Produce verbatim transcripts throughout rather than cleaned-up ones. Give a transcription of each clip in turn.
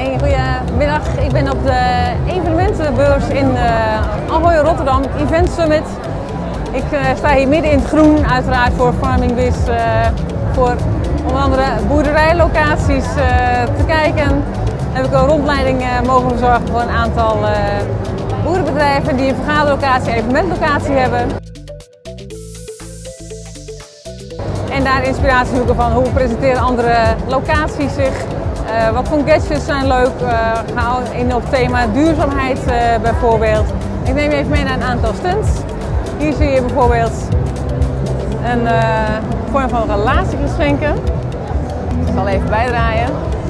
Hey, goedemiddag. Ik ben op de evenementenbeurs in uh, Ahoy Rotterdam, Event Summit. Ik uh, sta hier midden in het groen, uiteraard voor Farming Biz, uh, voor onder andere boerderijlocaties uh, te kijken. Heb ik een rondleiding uh, mogen verzorgen voor een aantal uh, boerenbedrijven die een vergaderlocatie en evenementlocatie hebben. En daar inspiratie zoeken van hoe presenteren andere locaties zich. Uh, wat voor gadgets zijn leuk, uh, ga in op het thema duurzaamheid uh, bijvoorbeeld. Ik neem je even mee naar een aantal stands. Hier zie je bijvoorbeeld een uh, vorm van relatiegeschenken. Ik zal even bijdraaien.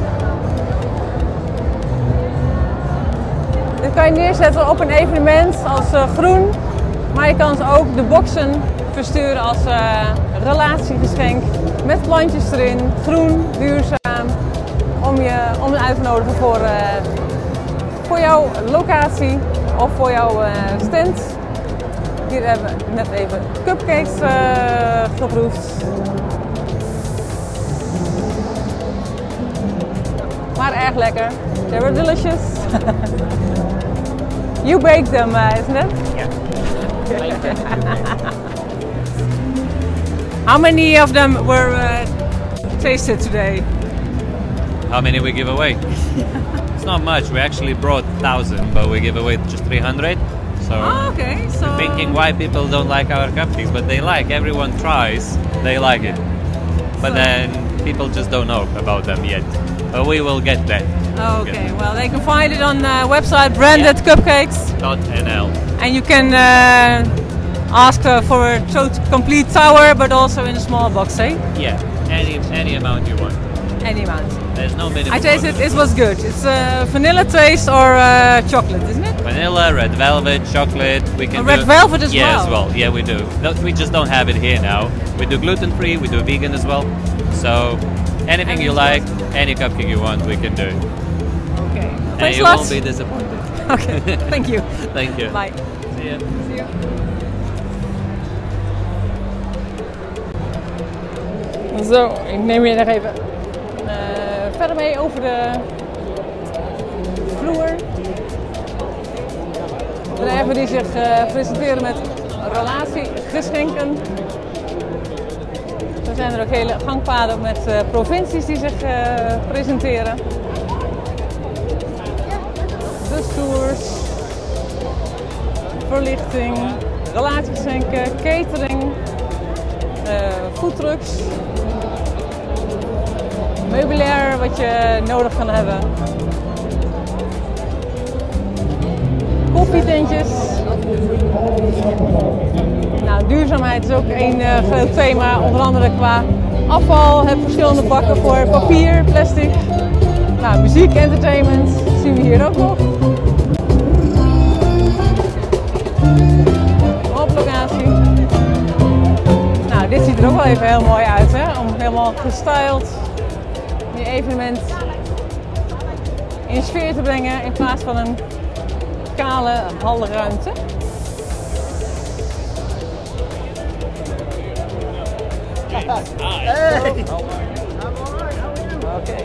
Dit kan je neerzetten op een evenement als uh, groen, maar je kan ze ook de boxen versturen als uh, relatiegeschenk met plantjes erin, groen, duurzaam. Om je om uit te nodigen voor, uh, voor jouw locatie of voor jouw uh, stand. Hier hebben we net even cupcakes uh, geproefd. Maar erg lekker. They were delicious. You baked them, uh, isn't it? Yeah. How many of them were uh, tasted today? How many we give away? It's not much. We actually brought one thousand, but we give away just three hundred. So Oh, okay. So I'm thinking why people don't like our cupcakes, but they like. Everyone tries. They like it. But So- then people just don't know about them yet. But we will get that. Oh, okay. Well, they can find it on the website branded cupcakes, .nl. and you can uh, ask uh, for a tot- complete tower, but also in a small box, eh? Yeah, any any amount you want. Any amount. There's no minimum. I tasted it. quantity. It was good. It's uh, vanilla taste or uh, chocolate, isn't it? Vanilla, red velvet, chocolate. We can Oh, do red velvet as yeah, well? as well. Yeah, we do. No, we just don't have it here now. We do gluten free. We do vegan as well. So anything you like, any cupcake you want, we can do. Okay. And Thanks a you lot. won't be disappointed. Okay. Thank you. Thank you. Bye. See ya. See you. Zo, ik neem je nog even uh, verder mee over de vloer. Bedrijven die zich uh, presenteren met relatiegeschenken. Er zijn er ook hele gangpaden met uh, provincies die zich uh, presenteren. Bustours, verlichting, relatiegeschenken, catering, uh, foodtrucks, meubilair wat je nodig kan hebben, koffietentjes. Nou, duurzaamheid is ook een uh, groot thema, onder andere qua afval. Heb verschillende bakken voor papier, plastic. Nou, muziek, entertainment zien we hier ook nog. Op locatie. Nou, dit ziet er ook wel even heel mooi uit, hè? Om helemaal gestyled je evenement in sfeer te brengen in plaats van een kale halruimte. Hey! Oké.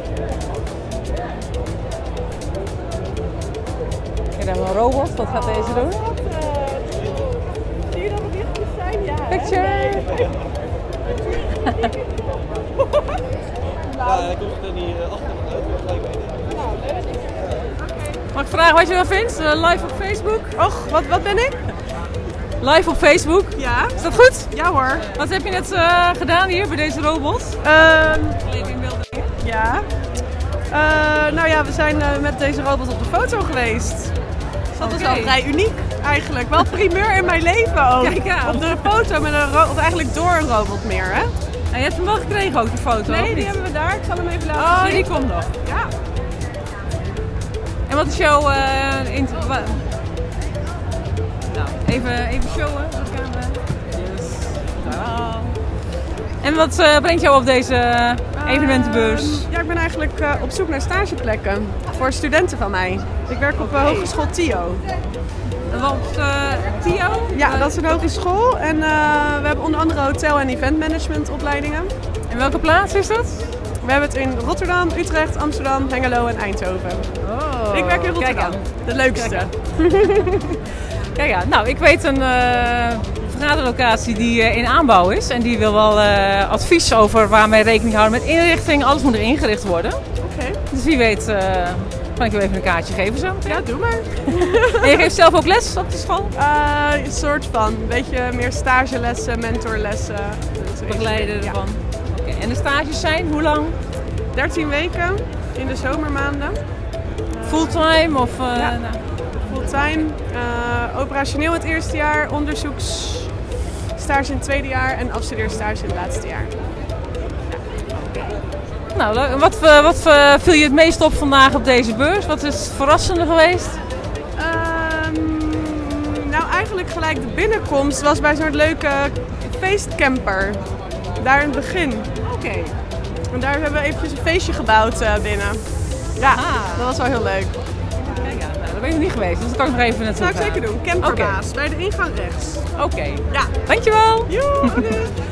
Hier hebben we een robot. Wat gaat deze doen? Zie je dat het lichtjes zijn? Ja. Picture! Ja, hij komt er niet achter uit. Mag ik vragen wat je ervan vindt? Uh, live op Facebook? Och, wat, wat ben ik? Live op Facebook. Ja. Is dat goed? Ja hoor. Wat heb je net uh, gedaan hier bij deze robot? Ehm, Leven in beeld. ja. Eh, nou ja, we zijn eh, met deze robot op de foto geweest. Dus dat is Oké. wel vrij uniek eigenlijk. Wel primeur in mijn leven ook. Kijk aan. Op de foto met een robot, of eigenlijk door een robot meer, hè? En je hebt hem wel gekregen ook, die foto? of Nee, die niet? hebben we daar. Ik zal hem even laten Oh, zien. die komt nog. Ja. En wat is jouw... Uh, int- wa- nou, even, even showen. Dat gaan we. Yes. Tadaa. En wat uh, brengt jou op deze uh, evenementenbeurs? Ehm, ja, ik ben eigenlijk eh, op zoek naar stageplekken voor studenten van mij. Ik werk op uh, Oké. Hogeschool T I O. Wat, uh, Tio? Ja, dat is een hogeschool. En uh, we hebben onder andere hotel- en eventmanagement opleidingen. In welke plaats is dat? We hebben het in Rotterdam, Utrecht, Amsterdam, Hengelo en Eindhoven. Oh, Ik werk in Rotterdam. Kijk aan. De leukste. Kijk Kijk aan. Nou, ik weet een uh, vergaderlocatie die uh, in aanbouw is. En die wil wel uh, advies over waarmee rekening houden met inrichting. Alles moet er ingericht worden. Oké. Okay. Dus wie weet uh, kan ik je even een kaartje geven zo. Ja, doe maar. En je geeft zelf ook les op de school? Uh, een soort van. Een beetje meer stagelessen, mentorlessen. Begeleiden ervan. Ja. Okay. En de stages zijn hoe lang? dertien weken in de zomermaanden. Fulltime of? Uh, ja. nou. Fulltime. Uh, operationeel het eerste jaar, onderzoeksstage in het tweede jaar en afstudeerstage in het laatste jaar. Ja. Nou, wat, wat viel je het meest op vandaag op deze beurs? Wat is het verrassende geweest? Um, nou, eigenlijk gelijk de binnenkomst was bij zo'n leuke feestcamper. Daar in het begin. Oké. Okay. En daar hebben we eventjes een feestje gebouwd uh, binnen. Ja, aha. Dat was wel heel leuk. Kijk, ja, nou, daar ben ik nog niet geweest, dus dat kan ik nog even naartoe gaan. Dat zou ik zeker doen. Camperbaas, okay. bij de ingang rechts. Oké. Okay. Ja. Dankjewel. Joe,